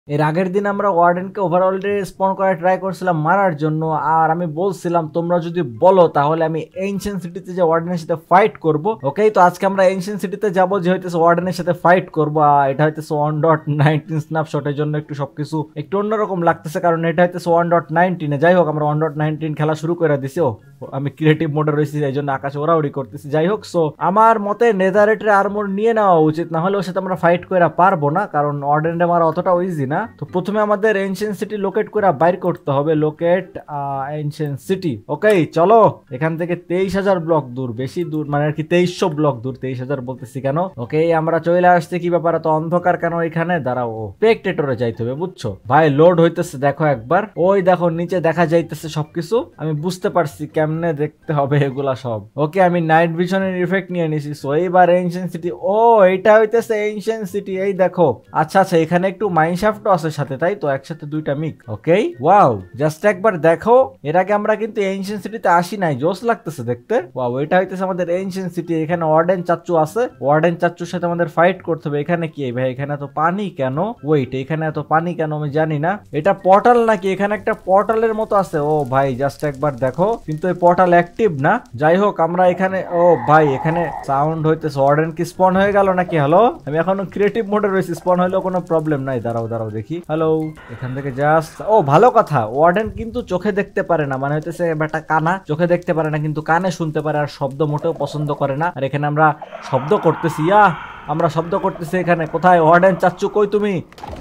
এর আগের দিন আমরা ওয়ার্ডেনকে ওভারঅলরেডি স্পন করা ট্রাই করছিলাম মারার জন্য, আর আমি বলছিলাম তোমরা যদি বলো তাহলে আমি এনশিয়েন্ট সিটিতে যে ওয়ার্ডেনের সাথে ফাইট করব। ওকে, তো আজকে আমরা এনশিয়েন্ট সিটিতে যাবো, যে হইতেছে ওয়ার্ডেনের সাথে ফাইট করবো। এটা হইতেছে 1.19 স্ন্যাপশটের জন্য একটু সবকিছু একটু অন্যরকম লাগতেছে, কারণ এটা হইতেছে 1.19। যাই হোক, আমরা 1.19 খেলা শুরু করে দিছি। আমি ক্রিয়েটিভ মোডে রয়েছি, এই জন্য আকাশে ওড়াউড়ি করতেছি। যাই হোক, সো আমার মতে নেদারেটের আর্মর নিয়ে নেওয়া উচিত, না হলে ওর সাথে আমরা ফাইট করে পারবো না, কারণ ওয়ার্ডেনরে মারা অতটা ইজি না। তো প্রথমে আমাদের এনশিয়েন্ট সিটি লোকেট করে বাইর করতে হবে। Locate ancient city. ওকে, চলো। এখান থেকে 23,000 ব্লক দূর, বেশি দূর মানে আর কি 2300 ব্লক দূর। 23,000 বলতেছি কেন? ওকে, আমরা চলে আসছি। কি ব্যাপার, এত অন্ধকার কেন এখানে? দাঁড়াও, স্পেকটেটরে যাইতে হবে, বুঝছো ভাই? লোড হইতেছে, দেখো একবার। ওই দেখো নিচে দেখা যাইতেছে সবকিছু। আমি বুঝতে পারছি কেমনে দেখতে হবে এগুলা সব। ওকে, আমি নাইট ভিশনের ইফেক্ট নিয়ে নিছি। সো এইবার এনশিয়েন্ট সিটি। ও, এটা হইতেছে এনশিয়েন্ট সিটি। এই দেখো। আচ্ছা আচ্ছা, এখানে একটু মাইনশাফটও আছে সাথে, তাই তো? একসাথে দুইটা মিক। ওকে, ওয়াও, জাস্ট একবার দেখো। এর আগে আমরা কিন্তু এনশিয়েন্ট সিটিতে আসি নাই, জোস লাগতেছে দেখতে। ওয়াও, এটা হইতেছে আমাদের এনশিয়েন্ট সিটি। এখানে ওয়ার্ডেন চাচ্চু আছে। ওয়ার্ডেন চাচ্চুর সাথে আমাদের ফাইট করতে হবে। এখানে কি ভাই? এখানে এত পানি কেন? ওয়েট, এখানে এত পানি কেন আমি জানি না। এটা পোর্টাল নাকি? এখানে একটা পোর্টালের মতো আছে। ও ভাই, জাস্ট একবার দেখো। কিন্তু এই পোর্টাল অ্যাক্টিভ না। যাই হোক, আমরা এখানে। ও ভাই, এখানে সাউন্ড হইতেছে। ওয়ার্ডেন কি স্পন হয়ে গেল নাকি? হ্যালো, আমি এখনো ক্রিয়েটিভ মোডে রয়েছি। স্পন হইলেও কোনো প্রবলেম নাই। দাঁড়াও দাঁড়াও দেখি। হ্যালো, এখান থেকে জাস্ট। ও, ভালো কথা, ওয়ার্ডেন কিন্তু চোখে দেখতে পারে না, মানে হইতেছে ব্যাটা কানা। চোখে দেখতে পারে না কিন্তু কানে শুনতে পারে, আর শব্দ মোটেও পছন্দ করে না। আর এখানে আমরা শব্দ করতেছি। আমরা শব্দ করতেছি এখানে। কোথায় ওয়ার্ডেন চাচ্চু? কই তুমি?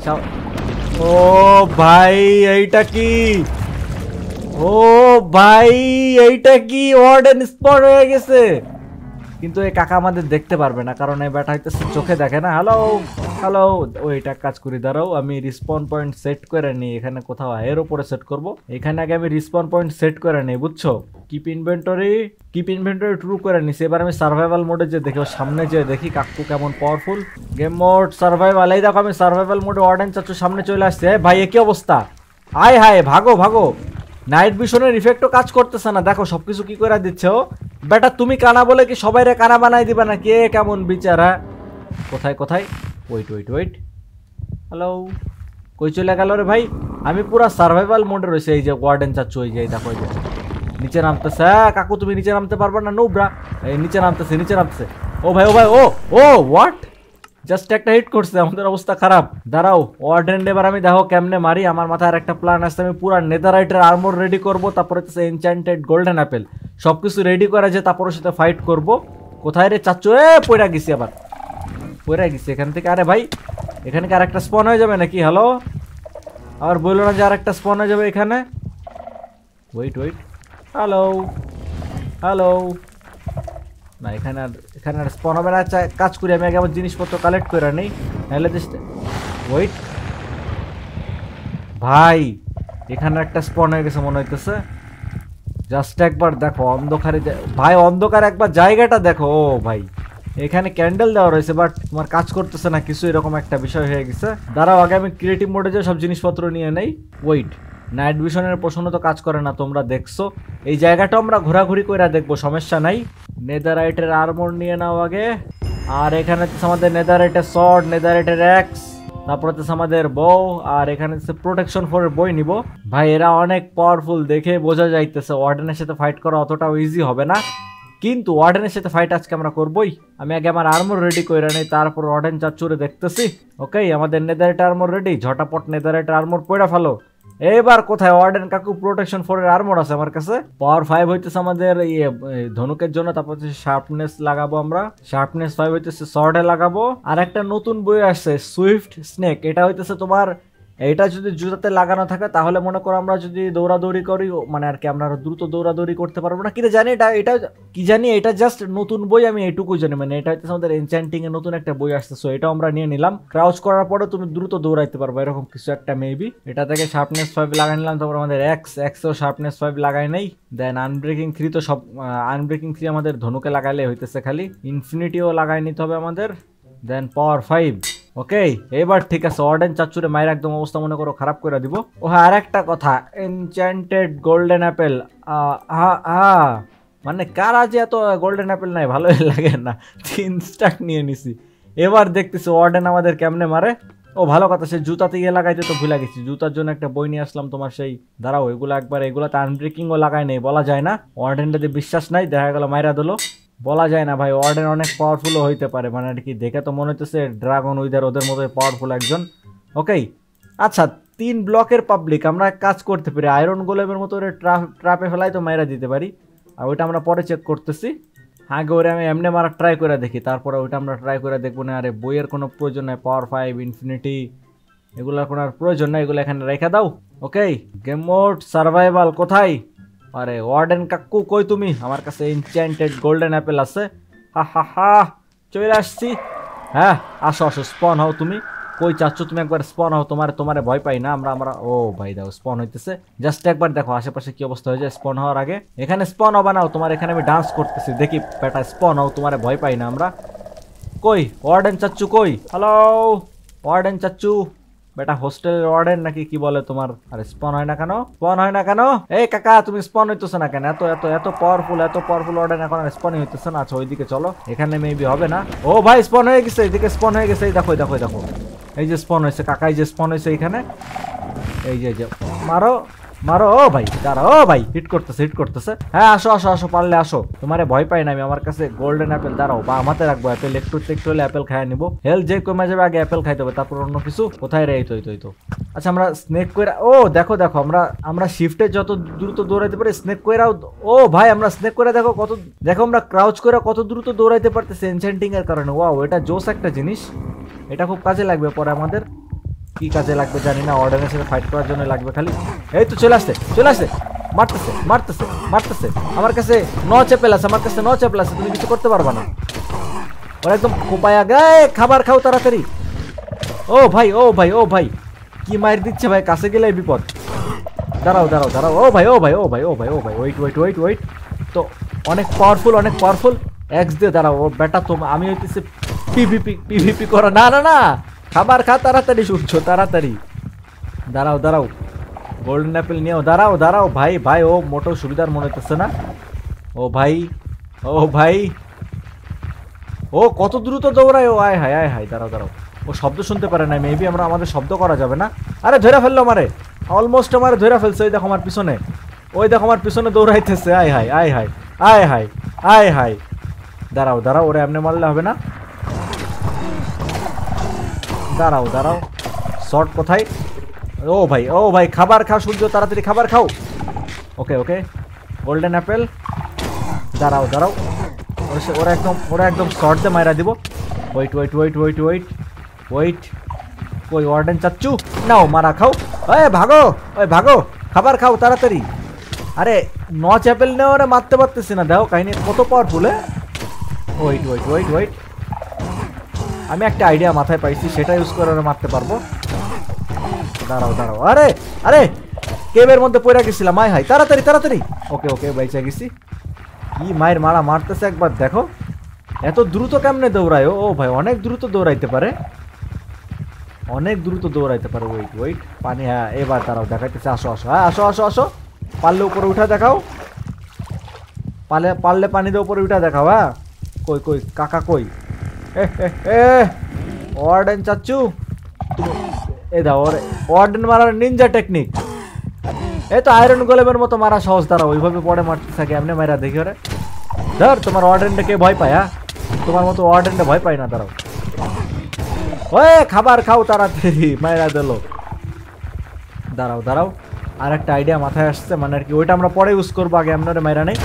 ও ভাই, এইটা কি? ও ভাই, এইটা কি? ওয়ার্ডেন স্পট হয়ে গেছে। কিন্তু এই কাকা আমাদের দেখতে পারবে না, কারণ এই ব্যাটা হইতেছে চোখে দেখে না। হ্যালো হ্যালো, ওইটা কাজ করি। দাঁড়াও, আমি রিসপন পয়েন্ট সেট করে নিই। এখানে কোথাও এর উপরে সেট করব। এখানে আগে আমি রিসপন পয়েন্ট সেট করে নিই, বুঝছো? কিপ ইনভেন্টরি ট্রু করে নিছি। এবার আমি সার্ভাইভাল মোডে যে দেখি, সামনে যে দেখি কাকু কেমন পাওয়ারফুল। Game mode survival. এই দেখো, আমি সার্ভাইভাল মোডে ওয়ার্ডেন চাচ্ছু সামনে চলে আসছে। ভাই, এ কি অবস্থা? আয় হায়, ভাগো ভাগো। নাইট ভিশনের ইফেক্টও কাজ করতেছে না। দেখো সবকিছু কি করে দিচ্ছে ও। বেটা, তুমি কানা বলে কি সবাইরে কানা বানাই দিবা না? কে কেমন বিচারা? কোথায় কোথায়? Wait wait wait. হ্যালো, কই চলে গেল রে ভাই? আমি পুরো সার্ভাইভাল মোডে রয়েছে। এই যে ওয়ার্ডেন চাচ্ছু, এই যে দেখো, এই যে নিচে নামতেছে। কাকু, তুমি নিচে নামতে পারবে না? নুবরা। এই নিচে নামতেছে, নিচে নামতেছে। ও ভাই, ও ভাই, ও ও হোয়াট? জাস্ট একটা হিট করছে, আমাদের অবস্থা খারাপ। দাঁড়াও, ওয়ার্ডেন এবার আমি দেখো কেমনে মারি। আমার মাথায় একটা প্ল্যান আছে। আমি পুরো নেদারাইটের আর্মর রেডি করব, তারপরে হচ্ছে এনচ্যান্টেড গোল্ডেন অ্যাপেল সবকিছু রেডি করা, যে তারপরে সাথে ফাইট করব। কোথায় রে চাচ্চু? পড়া গেছি, আবার পড়া গেছি এখান থেকে। আরে ভাই, এখানে কি আরেকটা স্পন হয়ে যাবে নাকি? হ্যালো, আর বললো না যে আরেকটা স্পন হয়ে যাবে এখানে? Wait wait. Hello hello. না, এখানে আর স্পন হবে না। কাজ করি, আমি আগে আমার জিনিসপত্র কালেক্ট করে নেই, নাহলে জাস্ট ওয়েট। ভাই, এখানে একটা স্পন হয়ে গেছে মনে হইতেছে। জাস্ট একবার দেখো অন্ধকারে। ভাই, অন্ধকার একবার জায়গাটা দেখো। ও ভাই, এখানে ক্যান্ডেল দেওয়া রয়েছে, বাট তোমার কাজ করতেছে না কিছু, এরকম একটা বিষয় হয়ে গেছে। দাঁড়াও, আগে আমি ক্রিয়েটিভ মোডে যে সব জিনিসপত্র নিয়ে নেই। ওয়েট, নাইট ভিশনের প্রশ্ন তো কাজ করে না, তোমরা দেখছো। এই জায়গাটা আমরা ঘোরাঘুরি করে দেখবো, সমস্যা নাই। নেদারাইটের আর্মর নিয়ে নাও আগে। আর এখানে আমাদের নেদারাইটের শর্ট, নেদারাইটের অ্যাক্স, তারপর হচ্ছে আমাদের বউ, আর এখানে হচ্ছে প্রোটেকশন ফোর বই নিব। ভাই, এরা অনেক পাওয়ারফুল, দেখে বোঝা যাইতেছে। ওয়ার্ডেনের সাথে ফাইট করা অতটাও ইজি হবে না, কিন্তু ওয়ার্ডেনের সাথে ফাইট আজকে আমরা করবোই। আমি আগে আমার আর্মর রেডি করে নেই, তারপর ওয়ার্ডেন চাচ্চুরে দেখতেছি। ওকে, আমাদের নেদারাইট আর্মর রেডি। ঝটাপট নেদারাইট আর্মর পড়া ফেলো। এবার কোথায় ওয়ার্ডেন কাকু? প্রোটেকশন 4 এর আর্মর আছে আমার কাছে। পাওয়ার 5 হইতেছে আমাদের ধনুকের জন্য, তারপর হচ্ছে শার্পনেস লাগাবো আমরা। শার্পনেস 5 হইতেছে সর্ডে লাগাবো। আর একটা নতুন বই আসছে, সুইফট স্নেক। এটা হইতেছে তোমার, এটা যদি জুতাতে লাগানো থাকে তাহলে মনে করো আমরা যদি দৌড়াদৌড়ি করি, মানে আর কি আমরা দ্রুত দৌড়াদৌড়ি করতে পারবো না। কি জানি এটা কি জানি, এটা জাস্ট নতুন বই, আমি এইটুকু জানি। মানে এটা হচ্ছে আমাদের এনচ্যান্টিং এর নতুন একটা বই আসছে, সো এটা আমরা নিয়ে নিলাম। ক্রাউচ করার পরে তুমি দ্রুত দৌড়াইতে পারবে, এরকম কিছু একটা মেবি। এটা থেকে শার্পনেস 5 লাগাই নিলাম। তারপর আমাদের এক্সও শার্পনেস 5 লাগাই নেই। দেন আনব্রেকিং 3 তো সব, আনব্রেকিং 3 আমাদের ধনুকে লাগাইলে হইতেছে খালি। ইনফিনিটিও লাগাই নিতে হবে আমাদের। দেন পাওয়ার 5। ওকে, এবার ঠিক আছে। ওয়ার্ডেন চাচ্চুরে মায়ের একদম অবস্থা মনে করো খারাপ করে দিব। ও হ্যাঁ, আর একটা কথা, এনচ্যান্টেড গোল্ডেন অ্যাপেল। মানে কারা যে এত গোল্ডেন অ্যাপেল নাই, ভালোই লাগে না। 3 স্টাক নিয়ে নিছি। এবার দেখতেছি ওয়ার্ডেন আমাদের কেমনে মারে। ও ভালো কথা, সে জুতাতে ইয়ে লাগাইতে তো ভুলে গেছি, জুতার জন্য একটা বই নিয়ে আসলাম তোমার সেই, দাঁড়াও এগুলো একবার, এগুলোতে আনব্রেকিংও লাগাই নেই, বলা যায় না, ওয়ার্ডেনটাতে বিশ্বাস নাই, দেখা গেল মাইরা দিল, বলা যায় না ভাই, ওয়ার্ডেন অনেক পাওয়ারফুলও হইতে পারে, মানে আর কি দেখে তো মনে হইতেছে ড্রাগন উইদার ওদের মতো পাওয়ারফুল একজন। ওকে আচ্ছা 3 ব্লকের পাবলিক, আমরা এক কাজ করতে পারি, আয়রন গোলেমের মতো ওরে ট্রাপে ফেলাই তো মাইরা দিতে পারি, আর ওইটা আমরা পরে চেক করতেছি, আগে ওরে আমি এমনি মারা ট্রাই করে দেখি, তারপরে ওইটা আমরা ট্রাই করে দেখবো না। আরে বইয়ের কোনো প্রয়োজন নাই, পাওয়ার 5 ইনফিনিটি এগুলোর কোনো আর প্রয়োজন নাই, এগুলো এখানে রেখে দাও। ওকে গেম মোড সার্ভাইভাল কোথায়? আরে ওয়ার্ডেন কাকু কই তুমি? আমার কাছে এনচ্যান্টেড গোল্ডেন অ্যাপেল আছে, হা হা হা চলে আসছি। হ্যাঁ আসো আসো, স্পন হও তুমি, কই চাচ্ছ তুমি একবার স্পন হও, তোমারে ভয় পাই না আমরা আমরা। ও ভাই দাও স্পন হইতেছে, জাস্ট একবার দেখো আশেপাশে কি অবস্থা হয়ে যায় স্পন হওয়ার আগে। এখানে স্পন হবে না, তোমার এখানে আমি ডান্স করতেছি, দেখি বেটা স্পন হও, তোমারে ভয় পাই না আমরা। কই ওয়ার্ডেন চাচ্চু কই? হ্যালো ওয়ার্ডেন চাচ্চু, বেটা হোস্টেলের ওয়ার্ডেন নাকি কি বলে তোমার? আরে স্পন হয় না কেন? স্পন হয় না কেন? এই কাকা তুমি স্পন হইতেছ না কেন? এত এত এত পাওয়ারফুল ওয়ার্ডেন এখন আর স্পন হইতেছে না। আচ্ছা ওইদিকে চলো, এখানে মেবি হবে না। ও ভাই স্পন হয়ে গেছে, এদিকে স্পন হয়ে গেছে, এই দেখো দেখো দেখো, এই যে স্পন হয়েছে কাকা, এই যে স্পন হয়েছে এখানে, এই যে মারো মারো। ও ভাই দাঁড়া, ও ভাই হিট করতেছে। হ্যাঁ আসো আসো আসো, পারলে আসো, তোমারে ভয় পাই না আমি, আমার কাছে গোল্ডেন অ্যাপেল, দাঁড়াও বা আমাতে রাখবো অ্যাপেল, একটু হলে অ্যাপেল খাই নিবো, হেলথ যে কমে যাবে আগে অ্যাপেল খাইতে হবে, তারপর অন্য কিছু। কোথায় রে? এই তো আচ্ছা আমরা স্নেক কইরা, ও দেখো দেখো আমরা শিফটে যত দ্রুত দৌড়াইতে পারি স্নেক কইরাও, ও ভাই আমরা স্নেক করে দেখো কত, দেখো আমরা ক্রাউচ করে কত দ্রুত দৌড়াইতে পারতেছি এনচ্যান্টিং এর কারণে। ওয়াও এটা জোস একটা জিনিস, এটা খুব কাজে লাগবে পরে আমাদের, কি কাজে লাগবে জানি না, ওয়ার্ডেনের সাথে ফাইট করার জন্য লাগবে খালি। এই তো চলে আসছে মারতেছে আমার কাছে ন চ্যাপেল আছে, তুমি কিছু করতে পারবা না, ওরা একদম কোপায়া গায়ে। খাবার খাও তাড়াতাড়ি। ও ভাই কি মার দিচ্ছে ভাই, কাছে গেলে বিপদ। দাঁড়াও ও ভাই ওয়েট, তো অনেক পাওয়ারফুল এক্স দিয়ে, দাঁড়াও ও বেটা, আমি হইতেছি পিভিপি করা, না খাবার খা তাড়াতাড়ি, শুনছো তাড়াতাড়ি, দাঁড়াও গোল্ডেন অ্যাপেল নিয়েও, দাঁড়াও ভাই ও মোটেও সুবিধার মনে হতেছে না। ও ভাই ও কত দ্রুত দৌড়ায়, ও আয় হায় দাঁড়াও ও শব্দ শুনতে পারে না, মেবি আমাদের শব্দ করা যাবে না। আরে ধরে ফেললো আমারে, অলমোস্ট আমারে ধরে ফেলছে, ওই দেখো আমার পিছনে দৌড়াইতেছে, আয় হায়। দাঁড়াও ওরে এমনি মারলে হবে না, দাঁড়াও শর্ট কোথায়? ও ভাই খাবার খাও সূর্য, তাড়াতাড়ি খাবার খাও। ওকে গোল্ডেন অ্যাপেল, দাঁড়াও ওরা একদম শর্ট দিয়ে মাইরা দিব। ওয়েট কই ওয়ার্ডেন চাচ্চু, নাও মারা খাও, ভাগো খাবার খাও তাড়াতাড়ি। আরে নচ অ্যাপেল নিয়ে ওরা মারতে পারতেছি না, দেখো কাহিনী কত পাওয়ারফুল। ওয়েট আমি একটা আইডিয়া মাথায় পাইছি, সেটা ইউজ করে ওরা মারতে পারবো। দাঁড়াও আরে কেবের মধ্যে পড়ে গেছিলাম, হাই তাড়াতাড়ি। ওকে বাইচা গেছি। কি মায়ের মারতেছে একবার দেখো, এত দ্রুত কেমনে দৌড়ায়? ও ভাই অনেক দ্রুত দৌড়াইতে পারে। ওয়েট পানি, হ্যাঁ এবার দাঁড়াও দেখাইতেছে, আসো পারলে উপরে উঠা দেখাও, পারলে পানি দিয়ে উপরে উঠা দেখাও। হ্যাঁ কই কাকা কই? ওয়ার্ডেন চাচ্চু এই দাও, ওয়ার্ডেন মারার নিনজা টেকনিক, এই তো আয়রন গোলেমের মতো মারা সহজ। দাঁড়াও ওইভাবে পরে মারতে থাকে, এমনি মারা দেখি ওরে। ধর তোমার ওয়ার্ডেনটা কে ভয় পায়? হ্যাঁ তোমার মতো ওয়ার্ডেনটা ভয় পায় না। দাঁড়াও ওই খাবার খাও তাড়াতাড়ি, মাইরা দিল। দাঁড়াও আর একটা আইডিয়া মাথায় আসছে, মানে আর কি ওইটা আমরা পরে ইউজ করবো, আগে আপনারা মাইরা নেই।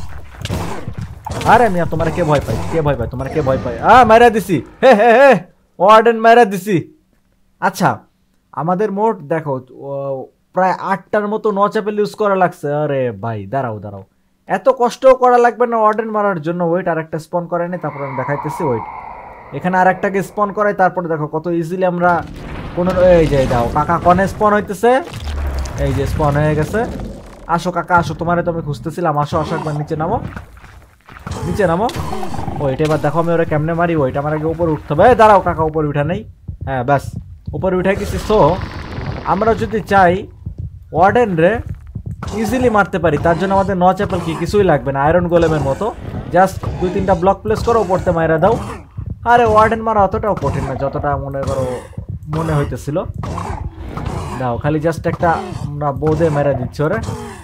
আরে মিয়া তোমার কে ভয় পায়? তোমার কে ভয় পায়? মাইরা দিছি, হে ওয়ার্ডেন মাইরা দিছি। আচ্ছা আমাদের মোট দেখো প্রায় 8টার মতো নচ অ্যাপেল ইউজ করা লাগছে। আরে ভাই দাঁড়াও এত কষ্টও করা লাগবে না ওয়ার্ডেন মারার জন্য। ওয়েট আর একটা স্পন করে নেই, তারপর আমি দেখাইতেছি। ওয়েট এখানে আর একটাকে স্পন করাই, তারপরে দেখো কত ইজিলি আমরা কোনো, এই যে দাও কাকা কনে স্পন হইতেছে, এই যে স্পন হয়ে গেছে। আসো কাকা আসো, তোমারে তো আমি খুঁজতেছিলাম, আসো একবার নিচে নামো। ওইটা এবার দেখো আমি ওরা কেমনে মারি। ওইটা আমার আগে উপরে উঠতে হবে। দাঁড়াও কাকা উপরে উঠা নেই, হ্যাঁ ব্যাস উপরে উঠে গেছি। সো আমরা যদি চাই ওয়ার্ডেন রে ইজিলি মারতে পারি, তার জন্য আমাদের নচ অ্যাপেল কিছুই লাগবে না, আয়রন গোলেমের মতো জাস্ট 2-3টা ব্লক প্লেস করো, পড়তে মাইরা দাও। আরে ওয়ার্ডেন মারা অতটাও কঠিন না, যতটা মনে করো মনে হইতেছিল। দাও খালি জাস্ট একটা আমরা বোধে মেরে দিচ্ছি ওরে,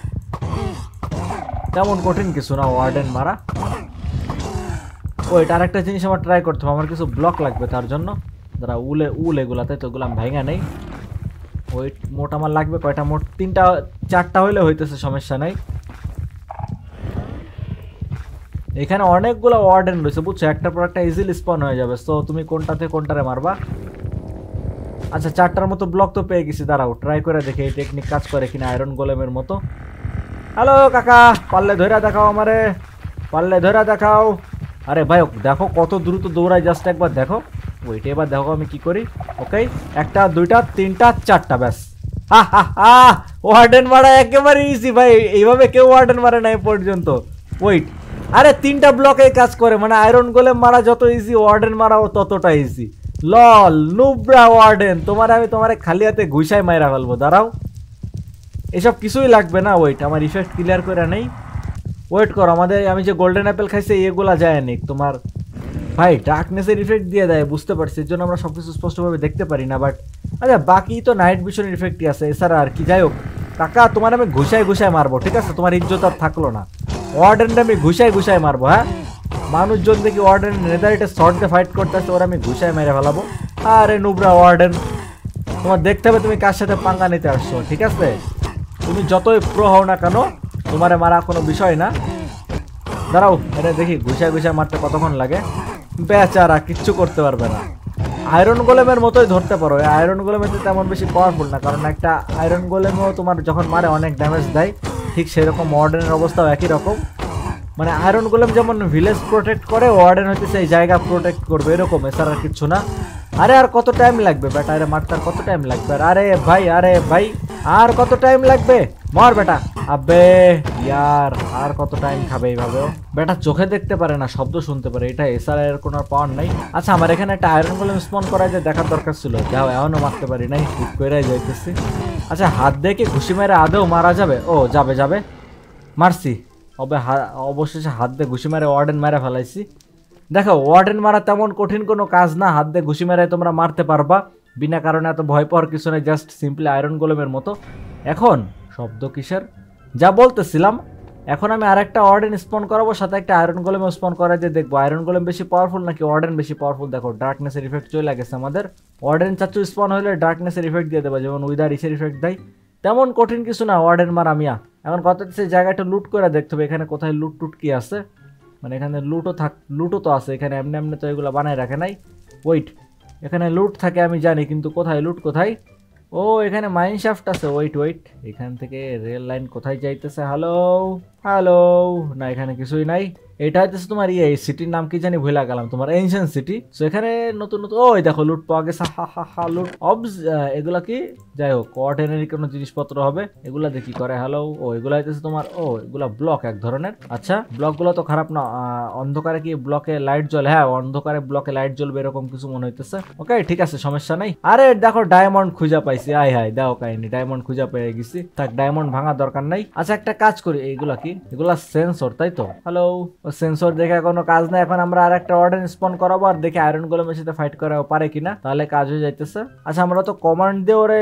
তেমন কঠিন কিছু না ওয়ার্ডেন মারা। ওইটা আরেকটা জিনিস আমার ট্রাই করতে হবে, আমার কিছু ব্লক লাগবে তার জন্য। যারা উল এগুলাতে তো এগুলো আমি ভাঙা নেই। ওই মোট আমার লাগবে কয়টা, মোট 3টা 4টা হইলে হইতেছে, সমস্যা নাই। এখানে অনেকগুলো ওয়ার্ডেন রয়েছে বুঝছো, একটার পর একটা ইজিলি স্পন হয়ে যাবে। তো তুমি কোনটাতে কোনটারে মারবা। আচ্ছা 4টার মতো ব্লক তো পেয়ে গেছি, দাঁড়াও ট্রাই করে দেখি এই টেকনিক কাজ করে কিনা আয়রন গোলেমের মতো। হ্যালো কাকা, পারলে ধইরা দেখাও আমারে, পারলে ধইরা দেখাও। আরে ভাই দেখো কত দ্রুত দৌড়ায়, জাস্ট একবার দেখো। ওইটা এবার দেখো আমি কি করি। ওকে 1টা 2টা 3টা 4টা ব্যাস। হা হা হা, ওয়ার্ডেন মারা একেবারে ইজি ভাই, এইভাবে কেউ ওয়ার্ডেন মারে নাই পর্যন্ত। ওয়েট, আরে 3টা ব্লকে কাজ করে, মানে আয়রন গোলেম মারা যত ইজি ওয়ার্ডেন মারাও ততটা ইজি। লল নুব্রা ওয়ার্ডেন, আমি তোমারে খালি হাতে ঘুষায় মাইরা ফেলবো। দাঁড়াও, এসব কিছুই লাগবে না। ওয়েট, আমার ইফেক্ট ক্লিয়ার করে নেই। ওয়েট করো, আমাদের আমি যে গোল্ডেন অ্যাপেল খাইছি এগুলা যায় নি তোমার। ভাই ডার্কনেসের ইফেক্ট দিয়ে দেয়, বুঝতে পারছি, এর জন্য আমরা সবকিছু স্পষ্টভাবে দেখতে পারি না। বাট আচ্ছা বাকি তো নাইট ভিশনের ইফেক্টই আছে, এছাড়া আর কি। যাই হোক কাকা, তোমার আমি ঘুষায় মারবো, ঠিক আছে? তোমার ইজ্জত আর থাকলো না। ওয়ার্ডেনটা আমি ঘুষায় মারবো। হ্যাঁ, মানুষজন দেখি ওয়ার্ডেন নেদারিটা শর্ট দিয়ে ফাইট করতেছে, ওরা আমি ঘুষায় মেরে ফেলাবো। আরে নুবরা ওয়ার্ডেন, তোমার দেখতে হবে তুমি কার সাথে পাঙ্গা নিতে আসছো, ঠিক আছে? তুমি যতই প্রো হও না কেন, তোমারে মারা কোনো বিষয় না। দাঁড়াও, এটা দেখি ঘুষায় মারতে কতক্ষণ লাগে। বেচারা কিচ্ছু করতে পারবে না। আয়রন গোলেমের মতোই ধরতে পারো। আয়রন গোলেমের তেমন বেশি পাওয়ারফুল না, কারণ একটা আয়রন গোলেমও তোমার যখন মারে অনেক ড্যামেজ দেয়, ঠিক সেরকম ওয়ার্ডেনের অবস্থাও একই রকম। মানে আয়রন গোলেম যেমন ভিলেজ প্রোটেক্ট করে, ওয়ার্ডেন হচ্ছে সেই জায়গা প্রোটেক্ট করবে, এরকম, এছাড়া আর কিছু না। আরে আর কত টাইম লাগবে বেটা, আরে মারতে আর কত টাইম লাগবে? আরে ভাই আর কত টাইম লাগবে? মার বেটা। আবে ইয়ার, আর কত টাইম খাবে এইভাবেও? বেটা চোখে দেখতে পারে না, শব্দ শুনতে পারে, এটা এছাড়া এর কোনো পাওয়ার নাই। আচ্ছা আমার এখানে একটা আয়রন গোলেম স্পন করা যে দেখার দরকার ছিল, যাও এখনো মারতে পারি নাই, ঠিক কইরাই যাইতেছি। আচ্ছা হাত দেখে ঘুষি মেরে আদেও মারা যাবে? ও যাবে, মারছি। অবশেষে হাত দিয়ে ঘুষি মেরে ওয়ার্ডেন মেরে ফেলাইছি। দেখো ওয়ার্ডেন মারা তেমন কঠিন কোনো কাজ না, হাত দিয়ে ঘুষি মেরে তোমরা মারতে পারবা, বিনা কারণে এত ভয় পাওয়ার কিছু নেই, জাস্ট সিম্পলি আয়রন গোলেমের মতো। এখন শব্দ কিসের, যা বলতেছিলাম, এখন আমি আরেকটা ওয়ার্ডেন স্পন করাবো, সাথে একটা আয়রন গোলেম স্পন করা যে দেখবো আয়রন গোলেম বেশি পাওয়ারফুল নাকি ওয়ার্ডেন বেশি পাওয়ারফুল। দেখো ডার্কনেসের ইফেক্ট চলে গেছে আমাদের। ওয়ার্ডেন চাচ্ছু স্পন হলে ডার্কনেসের ইফেক্ট দিয়ে দেবো, যেমন উইদার ইসের ইফেক্ট দেয়। তেমন কঠিন কিছু না ওয়ার্ডেন মারা মিয়া। এখন কত সেই জায়গাটা লুট করে দেখতে হবে, এখানে কোথায় লুট টুট কি আছে। মানে এখানে লুটও তো আছে, এখানে এমনি তো এগুলো বানায় রাখে নাই। ওয়েট, এখানে লুট থাকে আমি জানি, কিন্তু কোথায় লুট কোথায়? ও এখানে মাইন শাফট আছে। ওয়েট, এখান থেকে রেল লাইন কোথায় যাইতেছে? হ্যালো, না এখানে কিছুই নাই। এটা হচ্ছে তোমার এই সিটির নাম কি জানি ভুলে গেলাম, তোমার এনশিয়েন্ট সিটি। সো এখানে নতুন ওই দেখো লুট পাওয়া গেছে। হা লুট অবস, এগুলা কি? যাই হোক অর্ডিনারি কোনো জিনিসপত্র হবে, এগুলা দিয়ে কি করে? হ্যালো, এগুলা হইতেছে তোমার, এগুলা ব্লক এক ধরনের। আচ্ছা ব্লকগুলো তো খারাপ না। অন্ধকারে কি ব্লকে লাইট জ্বলে? হ্যাঁ, অন্ধকারে ব্লকে লাইট জ্বলবে, এরকম কিছু মনে হইতেছে। ওকে ঠিক আছে, সমস্যা নাই। আরে দেখো ডায়মন্ড খুঁজা পাইছি। হাই দাও কাহিনী, ডায়মন্ড খুঁজা পেয়ে গেছি। থাক, ডায়মন্ড ভাঙা দরকার নাই। আচ্ছা একটা কাজ করি, এইগুলা কি? এগুলা সেন্সর, তাই তো? হ্যালো, সেন্সর দেখে কোনো কাজ নাই। এখন আমরা আর একটা ওয়ার্ডেন স্পন করাবো, আর দেখি আয়রন গোলেমের সাথে ফাইট করা পারে কিনা, তাহলে কাজ হয়ে যাইতেছে। আচ্ছা আমরা তো কমান্ড দিয়ে ওরে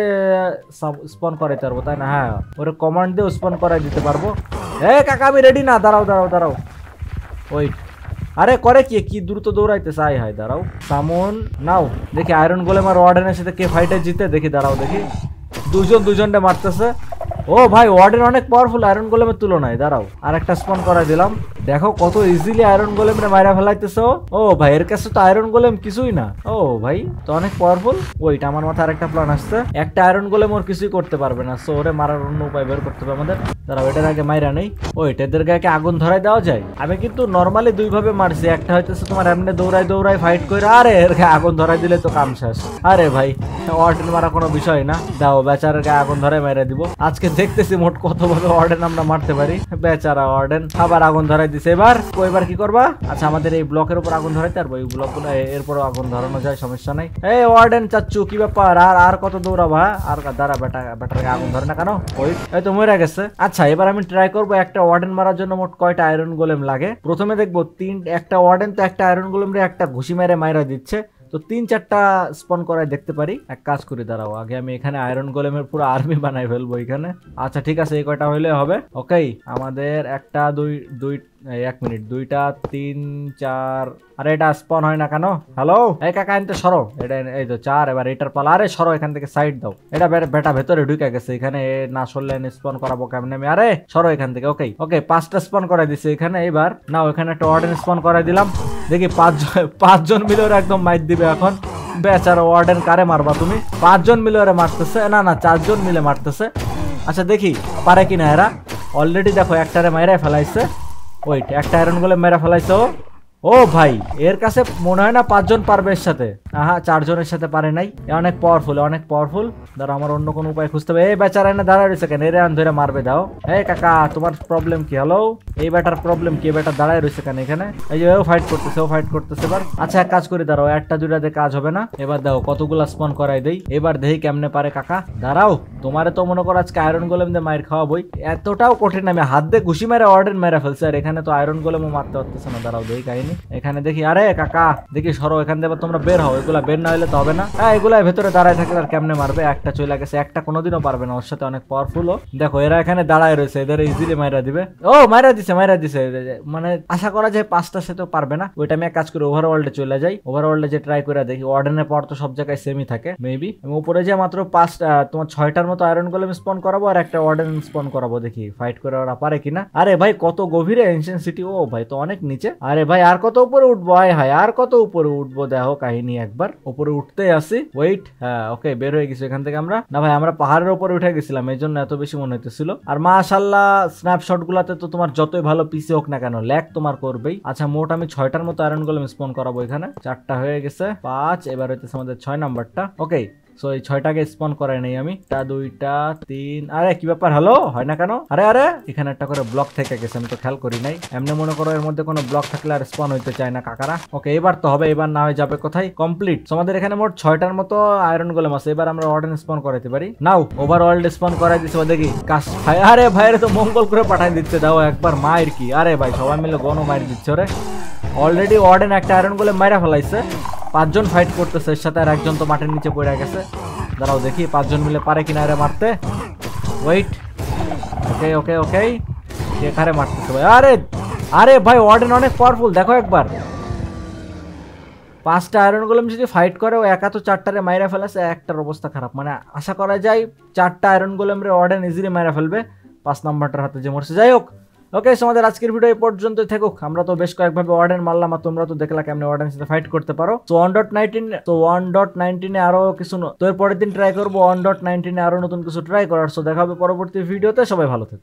স্পন করাইতে পারবো, তাই না? হ্যাঁ, ওরে কমান্ড দিয়ে স্পন করাই দিতে পারবো। কাকা আমি রেডি না, দাঁড়াও। ওয়েট, আরে করে কি দ্রুত দৌড়াইতেছে। হাই দাঁড়াও, সামন নাও দেখি আয়রন গোলেম আর ওয়ার্ডেনের সাথে কে ফাইটে জিতে দেখি। দাঁড়াও দেখি, দুজনটা মারতেছে। ও ভাই ওয়ার্ডেন অনেক পাওয়ারফুল আয়রন গোলেমের তুলনায়। দাঁড়াও আর একটা স্পন করাই দিলাম, দেখো কত ইজিলি আয়রন গোলেমরে মাইরা ফেলাইতেছে। ও ভাই এর কাছে তো আয়রন গোলেম কিছুই না। ও ভাই তো অনেক পাওয়ারফুল। ওইটা আমার মাথায় আরেকটা প্ল্যান আসছে, একটা আয়রন গোলেম ওর কিছুই করতে পারবে না। সো ওরে মারার অন্য উপায় বের করতে হবে আমাদের। দাঁড়াও এটার আগে মাইরা নেই। এটাদের গায়ে আগুন ধরাই দেওয়া যায়? আমি কিন্তু নর্মালি দুইভাবে মারছি, একটা হইতেছে তোমার এমনি দৌড়াই ফাইট করে, আরে এর গায়ে আগুন ধরাই দিলে তো কাম শেষ। আরে ভাই ওয়ার্ডেন মারা কোনো বিষয় না, দাও বেচারার গায়ে আগুন ধরাই মেরে দিব। আজকে দেখতেছি মোট কতভাবে ওয়ার্ডেন আমরা মারতে পারি। বেচারা ওয়ার্ডেন আবার আগুন ধরাই দিছে। এবার কি করবা? আচ্ছা আমাদের এই ব্লকের উপর আগুন ধরাইতে পারবো, এই ব্লকগুলো এরপরও আগুন ধরানো যায়, সমস্যা নাই। এই ওয়ার্ডেন চাচ্চু কি ব্যাপার? আর কত দৌড়াবা? আর দাঁড়া বেটার গায়ে আগুন ধরে না কেন? এই তো মরে গেছে। আচ্ছা এবার আমি ট্রাই করবো একটা ওয়ার্ডেন মারার জন্য মোট কয়টা আয়রন গোলেম লাগে। প্রথমে দেখবো একটা ওয়ার্ডেন তো একটা আয়রন গোলেম রে একটা ঘুষি মেরে মাইরা দিচ্ছে। তো 3-4টা স্পন করাই দেখতে পারি। এক কাজ করি, দাঁড়াও আগে আমি এখানে আয়রন গোলেমের পুরো আর্মি বানাই ফেলবো এখানে। আচ্ছা ঠিক আছে, এই কয়টা হইলে হবে। ওকে, আমাদের একটা দুই 1 মিনিট, 2টা 3 4। আরে এটা স্পন হয় না কেন? হ্যালো এই কাকা, এনতে সরো। এটা এই তো 4, এবার এটার পালা। আরে সরো এখান থেকে, সাইড দাও। এটা বেটা ভেতরে ঢুকে গেছে এখানে, না সরলে স্পন করাবো কেমনে আমি? আরে সরো এখান থেকে। ওকে ওকে, 5টা স্পন করাই দিছে এখানে। এবার না ওখানে একটা ওয়ার্ডেন স্পন করাই দিলাম। দেখি 5 জন মিলে ওরা একদম মাইর দিবে এখন। বেচারা ওয়ার্ডেন, কারে মারবা তুমি? 5 জন মিলে ওরা মারতেছে, না 4 জন মিলে মারতেছে। আচ্ছা দেখি পারে কিনা এরা। অলরেডি দেখো একটারে মাইরাই ফেলাইছে। ওইট, একটা আয়রন গোলেম মেরা ফেলাইছে ও ভাই। এর কাছে মনে হয় না 5 জন পারবে এর সাথে। 4 জনের সাথে পারে নাই। অনেক পাওয়ারফুল, অনেক পাওয়ারফুল। দাঁড়া, আমার অন্য কোনো উপায় খুঁজতে হবে। এই বেচারা এনে দাঁড়ায় রয়েছে কেন? এরে আন ধরে মারবে দাও। এই কাকা, তোমার প্রবলেম কি? হ্যালো, এই বেটার প্রবলেম কি? বেটা দাঁড়ায় রয়েছে কেন এখানে? এই যে ও ফাইট করতেছে এবার। আচ্ছা এক কাজ করি, দাঁড়াও, 1টা 2টা দিয়ে কাজ হবে না। এবার দাও কতগুলা স্পন করাই দেই। এবার দেখি কেমনে পারে কাকা। দাঁড়াও, তোমারে তো মনে করো আজকে আয়রন গোলেম দিয়ে মাইর খাওয়াবই। এতটাও কঠিন আমি হাত দিয়ে ঘুষি মেরে ওয়ার্ডেন মেরে ফেলছে, আর এখানে তো আয়রন গোলেমও মারতে পারতেছে না। দাঁড়াও দেখি কাহিনী এখানে দেখি। আরে কাকা দেখি সরো এখান থেকে, তোমরা বের হও। এগুলা বের না হলে তো হবে না। এগুলা ভেতরে দাঁড়ায় থাকলে আর কেমনে মারবে? একটা চলে গেছে, একটা কোনোদিনও পারবে না। ওর সাথে অনেক পাওয়ারফুল। দেখো এরা এখানে দাঁড়ায় রয়েছে, এদের ইজিলি মাইরা দিবে। ও মাইরা দিছে। মানে আশা করা যায় 5টার সাথেও পারবে না। ওইটা আমি এক কাজ করি, ওভারওয়ার্ল্ডে চলে যাই। ওভারওয়ার্ল্ডে যে ট্রাই করে দেখি। ওয়ার্ডেনের পাওয়ার তো সব জায়গায় সেমই থাকে মেবি। আমি উপরে যে মাত্র 5টা তোমার 6টার মতো আয়রন গোলেম স্পন করাবো, আর একটা ওয়ার্ডেন স্পন করাবো। দেখি ফাইট করে ওরা পারে কিনা। আরে ভাই কত গভীরে এনশিয়েন্ট সিটি। ও ভাই তো অনেক নিচে। আরে ভাই আর কত উপরে উঠবো? আয় হায়, আর কত উপরে উঠবো? দেখো কাহিনী একবার। উপরে উঠতে আসি। ওয়েট, হ্যাঁ ওকে, বের হয়ে গেছি এখান থেকে আমরা। না ভাই, আমরা পাহাড়ের উপরে উঠে গেছিলাম, এই জন্য এত বেশি মনে হইতেছিল। আর মাশাআল্লাহ স্ন্যাপশট গুলাতে তো তোমার যতই ভালো পিসি হোক না কেন, ল্যাগ তোমার করবেই। আচ্ছা মোট আমি 6টার মতো আয়রন গোলেম স্পন করাবো এখানে। 4টা হয়ে গেছে, 5। এবার হইতেছে আমাদের 6 নাম্বারটা। ওকে, সো এই 6টাকে স্পন করাই নাই আমি। 2টা 3। আরে কি ব্যাপার? হ্যালো, হয় না কেন? আরে এখানে একটা করে ব্লক থেকে গেছে, আমি তো খেয়াল করি নাই। এমনি মনে করো এর মধ্যে কোনো ব্লক থাকলে আর স্পন হইতে চায় না কাকারা। ওকে, এবার তো হবে। এবার না হয়ে যাবে কোথায়? কমপ্লিট। আমাদের এখানে মোট 6টার মতো আয়রন গোলেম আছে। এবার আমরা ওয়ার্ডেন স্পন করাইতে পারি। নাও ওভারঅল স্পন করাই দিছে। দেখি কাজ ভাই। আরে ভাইরে তো মঙ্গল করে পাঠাই দিচ্ছে। দাও একবার মায়ের কি। আরে ভাই সবাই মিলে গণ মাইর দিচ্ছে রে। অলরেডি ওয়ার্ডেন একটা আয়রন গোলেম মাইরা ফেলাইছে। 5 জন ফাইট করতেছে এর সাথে, আর একজন তো মাটির নিচে পড়ে গেছে। দাঁড়াও দেখি 5 জন মিলে পারে কিনা এরা মারতে। ওয়েট, ওকে এখানে মারতেছে ভাই। আরে ভাই ওয়ার্ডেন অনেক পাওয়ারফুল, দেখো একবার। 5টা আয়রন গোলেম যদি ফাইট করে, ও একা তো 4টারে মাইরা ফেলেছে। একটার অবস্থা খারাপ, মানে আশা করা যায় 4টা আয়রন গোলেম রে ওয়ার্ডেন ইজিলি মাইরা ফেলবে। 5 নাম্বারটার হাতে যে মরছে। যাই হোক, ওকে, আমাদের আজকের ভিডিও এই পর্যন্তই থাকুক। আমরা তো বেশ কয়েকভাবে ওয়ার্ডেন মারলাম, আর তোমরা তো দেখলা কেমনে ওয়ার্ডেনের সাথে ফাইট করতে পারো। তো 1.19 এ আরো কিছু, তো এর পরের দিন ট্রাই করবো 1.19 এ আরো নতুন কিছু ট্রাই করার। সো দেখা হবে পরবর্তী ভিডিওতে। সবাই ভালো থাকো।